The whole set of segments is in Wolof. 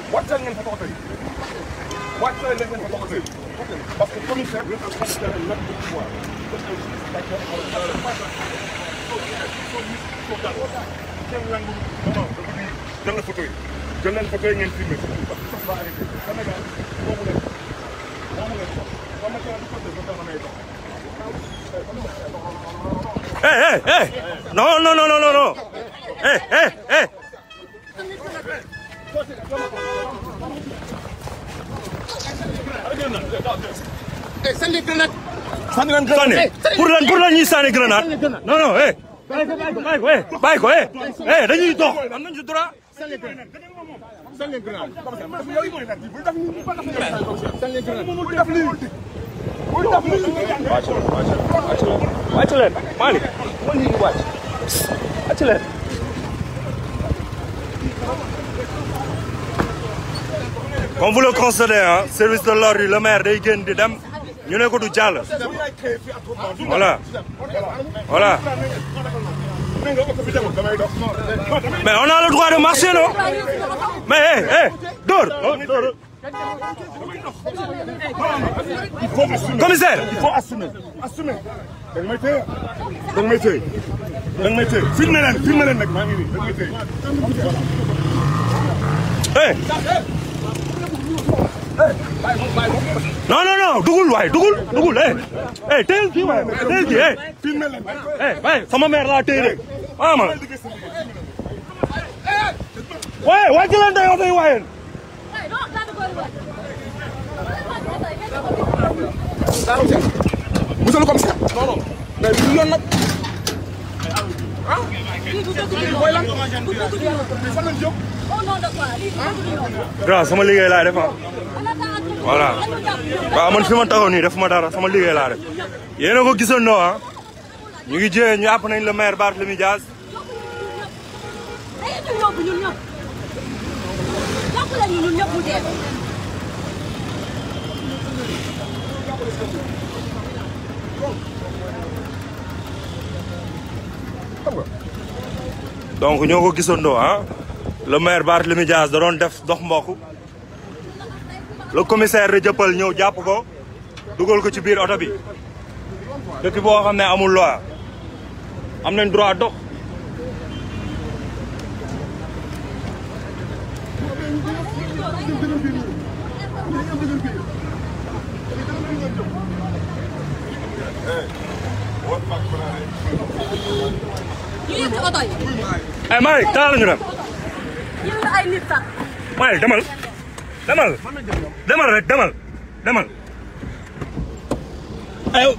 wàccal ngeen fa toog tey wàccal ngeen fa toog tey parce que commissaire bi nga xam ne nag du pouvoir jël na photo yi jël nañ photo yi ngeen filmé parce que sax va arrêté Sénégal moomu leen non non non non non sànni grenade pour lan ñuy sànni grenade non non bàyyi ko dañuy dox am nañ ci droit sànni grenade wàcc leen Malick wàcc leen comme vous le constatez hein, service de l'ordre le maire day génn di dem ñu ne ko du jàll voilà mais on a le droit de marcher non mais dóor commissaire il faut assumer da nga may téye filmé leen nag maa ngi nii da nga may téye non dugul téyel kii waay téyel kii filmé leen sama mère laa téye rek ama waaye wàcc leen day oto yi waaye monsieur le commissaire non mais du yoon nag waaw sama liggéey laa def voilà waaw man fi ma taxaw nii def ma dara sama liggéey laa def yéen a ko gisandoo ah ñu ngi jiyee ñu àpp nañ le maire Barthélémy Dias donc ñoo ko gisandoo ah le maire Barthélémy Dias da doon def dox mbokk le commissaire de Dieuppeul ñëw jàpp ko dugal ko ci biir oto bi dëkk boo xam ne amul loi am nañ droit dox ay Malick taal ñu dem Malick demal rek demal ayo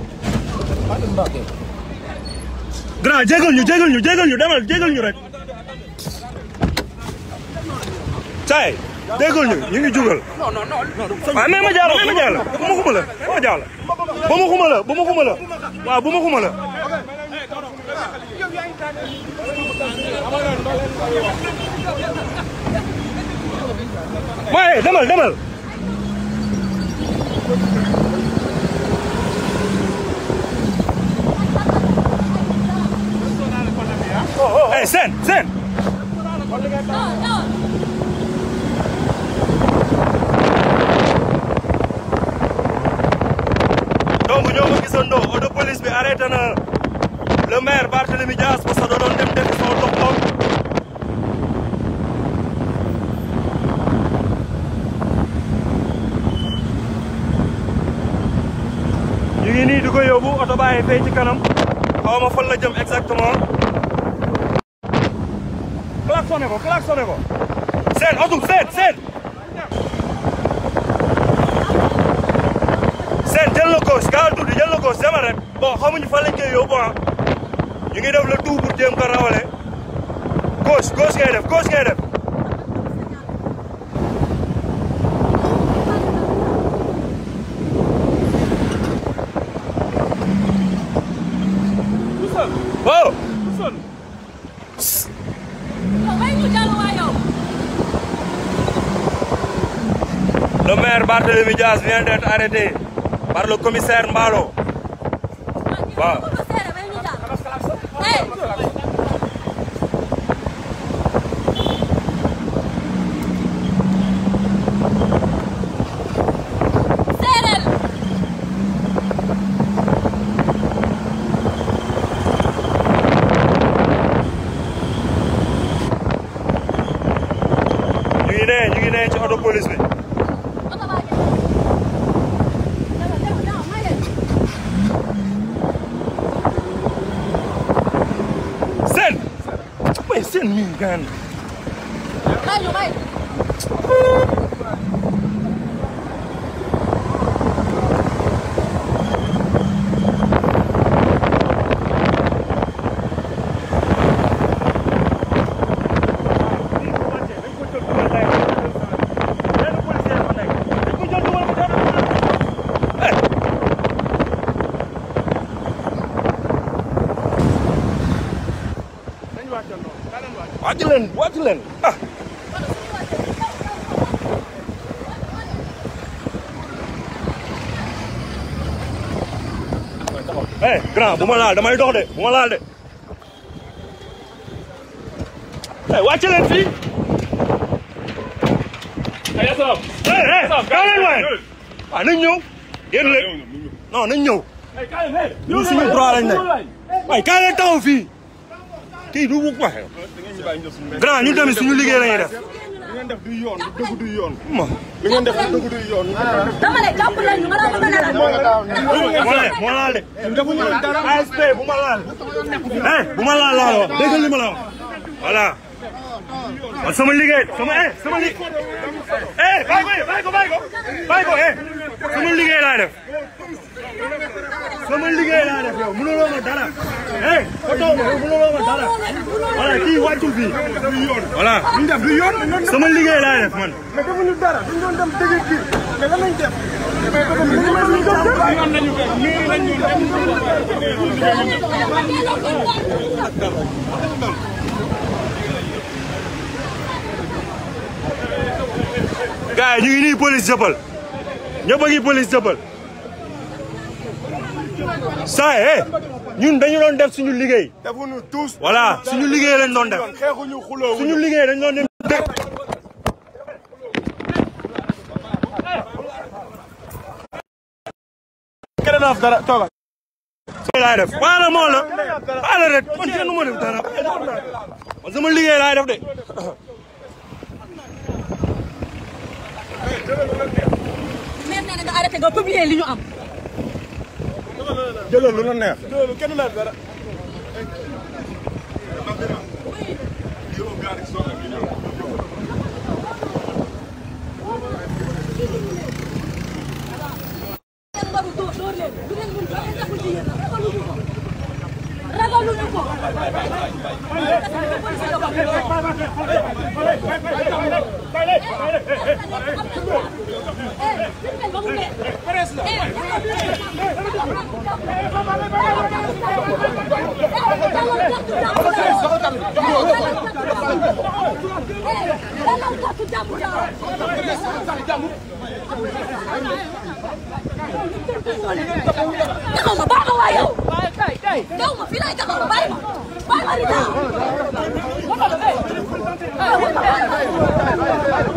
grand jégal ñu demal ñu rek say jégal ñu ngi jugal waaw mais ma jàll bu ma xuma la waaw bu ma xuma la waaye demal sen donc ñoo ko gisandoo auto police bi arrêté na le maire Barthélémy Dias parce que da doon dem defi son dox moom ñu ngi nii di ko yóbbu oto bàyyi fay ci kanam xaw ma fan la jëm exactement klaxonné ko seen oto seen jël na gauche gaal tuuti jël na gauche demal rek bon xamuñu fan lañ koy yóbbu ah ñu ngi def le tout pour jéem ko rawale gauche ngay def oh le maire Barthélémy Dias vient d'être arrêté par le commissaire Mballo waaw ngi ne ci auto police bi. Seen mi gaan. wàcc leen ah. grand bu ma laal damay dox de bu ma laal de. wàcc leen fii. kaa leen waay. waaw nañ ñëw. génn leen non nañ ñëw. ñu suñu droit lañ ne. waaye kaa leen taxaw fii. kii du bu waxee. grand ñun tamit suñu liggéey la ñuy def. li ngeen def du yoon du dëgg du yoon. li ngeen def du dëgg du yoon. dama ne jàpp leen ñu ma la moo laal de. defuñu dara ASP bu ma laal. bu ma laal laa la wax dégg li ma la wax. voilà. man sama liggéey sama liggéey. bàyyi ko sama liggéey laa def. sama liggéey laa def yow mënuloo ma dara. oto mënuloo ma dara. voilà kii wàccul fii. voilà. ñu def du yoon. sama liggéey laa def man. mais defuñu dara duñ doon dem dëgg kii mais lan lañ def. gars yi ñu ngi nii police jëppal ñëpp a ngi police jëppal saa ñun dañu doon def suñu liggéey. defuñu tous. voilà suñu liggéey lañ doon def. xeexuñu xuloo suñu liggéey dañ doon dem dëkk. keneen af dara toogal. laay def waala moo la waala rek man kenn du ma def dara man sama liggéey laay def de. mais nee na nga arrêté nga publier li ñu am. jëlal lu la neex. jëlal kenn la dara. ragaluñu ko. taxaw ma baax a waay yow. yow ma fii laay taxaw ma bàyyi ma Rita.